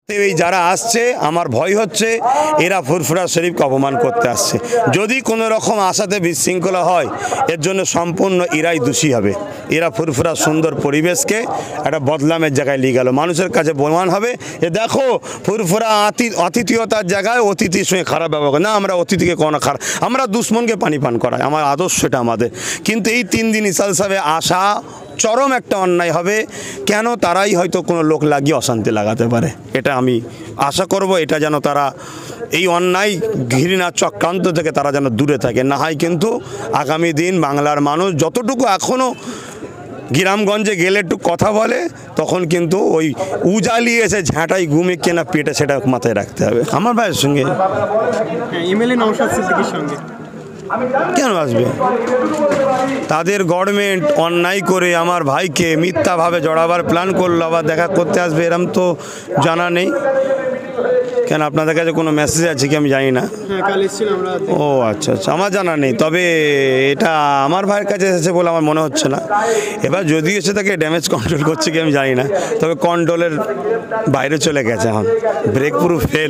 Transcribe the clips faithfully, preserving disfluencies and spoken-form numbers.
এই যারা আসছে আমার ভয় হচ্ছে এরা ফুরফুরা শরীফকে অপমান করতে আসছে। যদি কোনো রকম আশাতে বিশৃঙ্খলা হয় এর জন্য সম্পূর্ণ এরাই দোষী হবে। এরা ফুরফুরা সুন্দর পরিবেশকে একটা বদলামের জায়গায় নিয়ে গেল। মানুষের কাছে প্রমাণ হবে যে দেখো ফুরফুরা আতি আতিথিয়তার জায়গায় অতিথির সঙ্গে খারাপ ব্যবহার না, আমরা অতিথিকে কোনো খারাপ, আমরা দুশ্মনকে পানি পান করাই, আমার আদর্শ এটা আমাদের। কিন্তু এই তিন দিন ইসাল সাহেবে আসা চরম একটা অন্যায় হবে। কেন তারাই হয়তো কোনো লোক লাগিয়ে অশান্তি লাগাতে পারে, এটা আমি আশা করব এটা যেন তারা এই অন্যায় ঘৃণা চক্রান্ত থেকে তারা যেন দূরে থাকে। না হয় কিন্তু আগামী দিন বাংলার মানুষ যতটুকু এখনও গ্রামগঞ্জে গেলে একটু কথা বলে তখন কিন্তু ওই উজালিয়ে এসে ঝাঁটাই ঘুমে কেনা পেটে সেটা মাথায় রাখতে হবে। আমার ভাইয়ের সঙ্গে এমএলএ নওশাদ সিদ্দিকীর সঙ্গে কেন আসবে? তাদের গভর্নমেন্ট অন্যায় করে আমার ভাইকে মিথ্যাভাবে জড়াবার প্ল্যান করলো, আবার দেখা করতে আসবে এরম তো জানা নেই। কেন আপনাদের কাছে কোনো মেসেজ আছে কি আমি জানি না। ও আচ্ছা আচ্ছা, আমার জানা নেই, তবে এটা আমার ভাইয়ের কাছে এসেছে বলে আমার মনে হচ্ছে না। এবার যদি এসে তাকে ড্যামেজ কন্ট্রোল করছে কি আমি জানি না, তবে কন্ট্রোলের বাইরে চলে গেছে, এখন ব্রেক পুরো ফেল।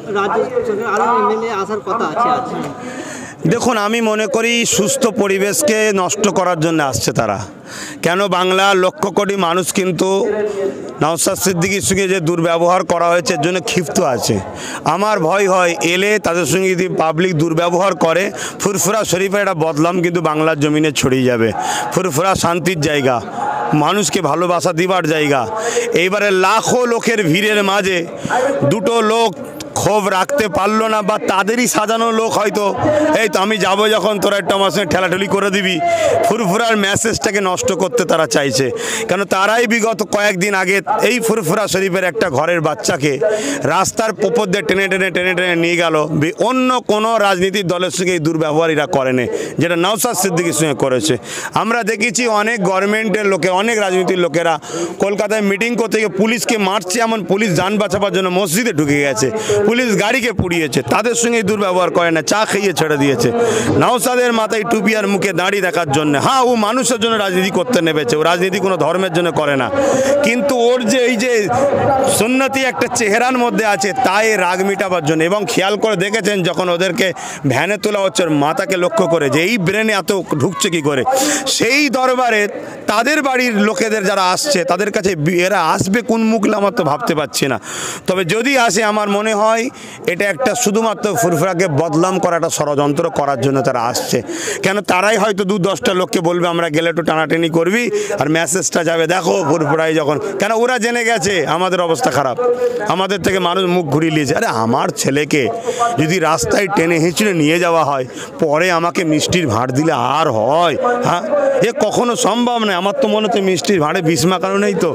দেখুন আমি মনে করি সুস্থ পরিবেশকে নষ্ট করার জন্য আসছে তারা। কেন বাংলার লক্ষ কোটি মানুষ কিন্তু নওশাদ সিদ্দিকীর সঙ্গে যে দুর্ব্যবহার করা হয়েছে এর জন্য ক্ষিপ্ত আছে। আমার ভয় হয় এলে তাদের সঙ্গে যদি পাবলিক দুর্ব্যবহার করে ফুরফুরা শরীফের একটা বদলাম কিন্তু বাংলার জমিনে ছড়িয়ে যাবে। ফুরফুরা শান্তির জায়গা, মানুষকে ভালোবাসা দিবার জায়গা। এইবারে লাখো লোকের ভিড়ের মাঝে দুটো লোক ক্ষোভ রাখতে পারলো না, বা তাদেরই সাজানো লোক হয়তো এই তো আমি যাবো যখন তোরা একটু আমার সঙ্গে ঠেলাঠেলি করে দিবি, ফুরফুরার মেসেজটাকে নষ্ট করতে তারা চাইছে। কেন তারাই বিগত কয়েকদিন আগে এই ফুরফুরা শরীফের একটা ঘরের বাচ্চাকে রাস্তার ওপর দিয়ে টেনে টেনে টেনে টেনে নিয়ে গেল। অন্য কোনো রাজনীতির দলের সঙ্গে এই দুর্ব্যবহার এরা করেনি, যেটা নওশাদ সিদ্দিকীর সঙ্গে করেছে। আমরা দেখেছি অনেক গভর্নমেন্টের লোকে, অনেক রাজনীতির লোকেরা কলকাতায় মিটিং করতে গিয়ে পুলিশকে মারছে, এমন পুলিশ যান বাঁচাবার জন্য মসজিদে ঢুকে গেছে, পুলিশ গাড়িকে পুড়িয়েছে, তাদের সঙ্গে দুর্ব্যবহার করে না, চা খাইয়ে ছেড়ে দিয়েছে। নওশাদের মাথায় টুপি আর মুখে দাঁড়িয়ে দেখার জন্য, হ্যাঁ ও মানুষের জন্য রাজনীতি করতে নেমেছে, ও রাজনীতি কোনো ধর্মের জন্য করে না, কিন্তু ওর যে এই যে সুন্নতি একটা চেহারার মধ্যে আছে তাই রাগ মিটাবার জন্য। এবং খেয়াল করে দেখেছেন যখন ওদেরকে ভ্যানে তোলা হচ্ছে ওর মাথাকে লক্ষ্য করে যে এই ব্রেনে এত ঢুকছে কি করে, সেই দরবারে তাদের বাড়ির লোকেদের যারা আসছে তাদের কাছে এরা আসবে কোন মুখলে আমার তো ভাবতে পারছি না। তবে যদি আসে আমার মনে হয় এটা একটা শুধুমাত্র ফুরফুরাকে বদনাম করা একটা ষড়যন্ত্র করার জন্য তারা আসছে। কেন তারাই হয়তো দু দশটা লোককে বলবে আমরা গেলে একটু টানাটানি করবি, আর মেসেজটা যাবে দেখো ফুরফুরাই যখন, কেন ওরা জেনে গেছে আমাদের অবস্থা খারাপ, আমাদের থেকে মানুষ মুখ ঘুরিয়ে নিয়েছে। আরে আমার ছেলেকে যদি রাস্তায় টেনে হিঁচড়ে নিয়ে যাওয়া হয় পরে আমাকে মিষ্টির ভাঁড় দিলে আর হয়? হ্যাঁ, এ কখনো সম্ভব নয়। আমার তো মনে হচ্ছে মিষ্টির ভাঁড়ে বিষ মাখানো নেই তো।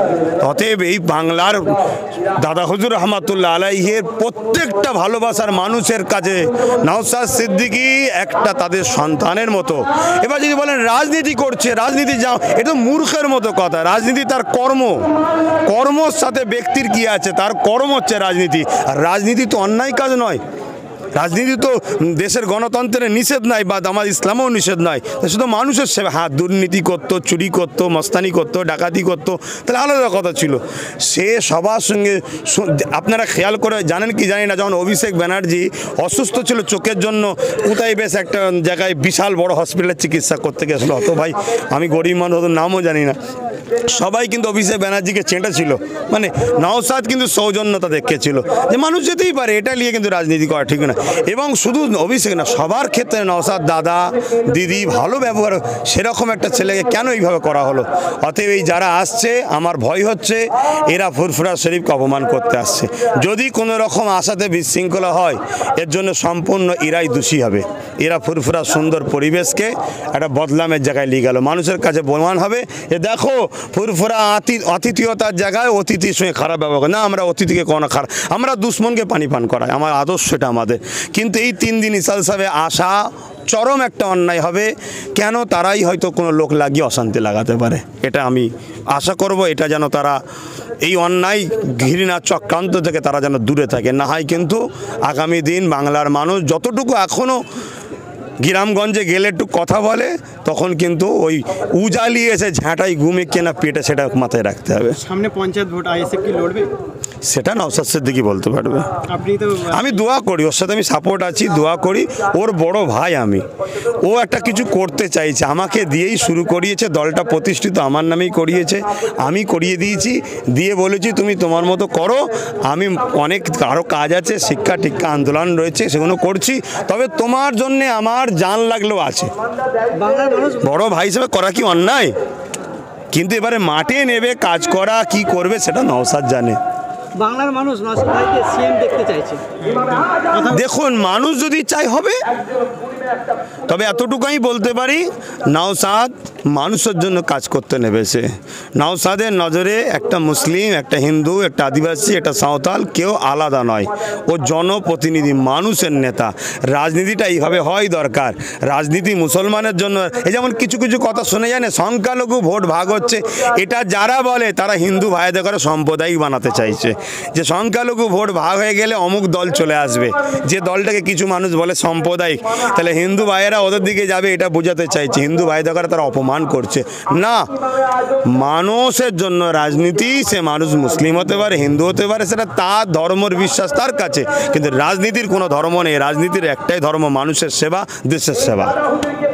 অতএব এই বাংলার দাদা হুজুর রহমাতুল্লাহ আলাইহির প্রত্যেকটা ভালোবাসার মানুষের কাছে নওশাদ সিদ্দিকী একটা তাদের সন্তানের মতো। এবার যদি বলেন রাজনীতি করছে, রাজনীতি যাও, এটা মূর্খের মতো কথা। রাজনীতি তার কর্ম, কর্মর সাথে ব্যক্তির কি আছে, তার কর্ম হচ্ছে রাজনীতি। আর রাজনীতি তো অন্যায় কাজ নয়, রাজনীতি তো দেশের গণতন্ত্রের নিষেধ নাই, বা আমার ইসলামেও নিষেধ নয়। শুধু মানুষের সেবা, হ্যাঁ দুর্নীতি করতো, চুরি করতো, মস্তানি করতো, ডাকাতি করতো, তাহলে আলাদা কথা ছিল। সে সবার সঙ্গে আপনারা খেয়াল করে জানেন কি জানি না, যখন অভিষেক ব্যানার্জি অসুস্থ ছিল চোখের জন্য, কোথায় বেশ একটা জায়গায় বিশাল বড় হসপিটালে চিকিৎসা করতে গেছিলো। অত ভাই আমি গরিব মানুষ, ওদের নামও জানি না, সবাই কিন্তু অভিষেক ব্যানার্জিকে চেঁটেছিল। মানে নওশাদ কিন্তু সৌজন্যতা দেখিয়েছিল যে মানুষ যেতেই পারে, এটা নিয়ে কিন্তু রাজনীতি করা ঠিক না। এবং শুধু অভিষেক না, সবার ক্ষেত্রে নওশাদ দাদা দিদি ভালো ব্যবহার, সেরকম একটা ছেলেকে কেন এইভাবে করা হলো? অতএব এই যারা আসছে আমার ভয় হচ্ছে এরা ফুরফুরা শরীফকে অপমান করতে আসছে। যদি কোনো রকম আশাতে বিশৃঙ্খলা হয় এর জন্য সম্পূর্ণ এরাই দোষী হবে। এরা ফুরফুরা সুন্দর পরিবেশকে একটা বদলামের জায়গায় নিয়ে গেল। মানুষের কাছে প্রমাণ হবে যে দেখো ফুরফুরা আতি আতিথিয়তার জায়গায় অতিথির সঙ্গে খারাপ ব্যবহার না, আমরা অতিথিকে কোনো খারাপ, আমরা দুশ্মনকে পানি পান করাই, আমার আদর্শ এটা আমাদের। কিন্তু এই তিন দিন ইসাল সাহেবে আসা চরম একটা অন্যায় হবে। কেন তারাই হয়তো কোনো লোক লাগিয়ে অশান্তি লাগাতে পারে, এটা আমি আশা করব এটা যেন তারা এই অন্যায় ঘৃণা চক্রান্ত থেকে তারা যেন দূরে থাকে। না হয় কিন্তু আগামী দিন বাংলার মানুষ যতটুকু এখনও গ্রামগঞ্জে গেলে একটু কথা বলে, তখন কিন্তু ওই উজালিয়ে এসে ঝাঁটাই ঘুমে কেনা পেটে সেটা মাথায় রাখতে হবে। সামনে পঞ্চায়েত ভোট, আইএসএফ কি লড়বে? সেটা নওশাদ সিদ্দিকী বলতে পারবে। আপনি তো আমি দোয়া করি, ওর সাথে আমি সাপোর্ট আছি, দোয়া করি। ওর বড় ভাই আমি, ও একটা কিছু করতে চাইছে, আমাকে দিয়েই শুরু করিয়েছে, দলটা প্রতিষ্ঠিত আমার নামেই করিয়েছে, আমি করিয়ে দিয়েছি, দিয়ে বলেছি তুমি তোমার মতো করো, আমি অনেক আরও কাজ আছে, শিক্ষা টিক্ষা আন্দোলন রয়েছে, সেগুলো করছি, তবে তোমার জন্যে আমার জান লাগলেও আছে। বাংলার মানুষ বড় ভাই হিসেবে করা কি অন্যায়? কিন্তু এবারে মাঠে নেবে কাজ করা কি করবে সেটা নওশাদ জানে। বাংলার মানুষ নওশাদ ভাইকে সিএম দেখতে চাইছে। দেখুন, মানুষ যদি চাই হবে, তবে এতটুকু আমি বলতে পারি নওশাদ মানুষের জন্য কাজ করতে নেবেছে। নওশাদের নজরে একটা মুসলিম, একটা হিন্দু, একটা আদিবাসী, একটা সাঁওতাল কেউ আলাদা নয়। ও জনপ্রতিনিধি, মানুষের নেতা। রাজনীতিটা এইভাবে হয় দরকার। রাজনীতি মুসলমানের জন্য, এই যেমন কিছু কিছু কথা শুনে যায় না, সংখ্যালঘু ভোট ভাগ হচ্ছে, এটা যারা বলে তারা হিন্দু ভাইদের করে সাম্প্রদায়িক বানাতে চাইছে, যে সংখ্যালঘু ভোট ভাগ হয়ে গেলে অমুক দল চলে আসবে, যে দলটাকে কিছু মানুষ বলে সাম্প্রদায়িক, তাহলে হিন্দু ভাইয়েরা ওদের দিকে যাবে, এটা বোঝাতে চাইছে। হিন্দু ভাইদের করে তারা অপমান করছে না। মানুষের জন্য রাজনীতি, সে মানুষ মুসলিম হতে পারে, হিন্দু হতে পারে, সেটা তার ধর্মের বিশ্বাস তার কাছে, কিন্তু রাজনীতির কোনো ধর্ম নেই। রাজনীতির একটাই ধর্ম, মানুষের সেবা, দেশের সেবা।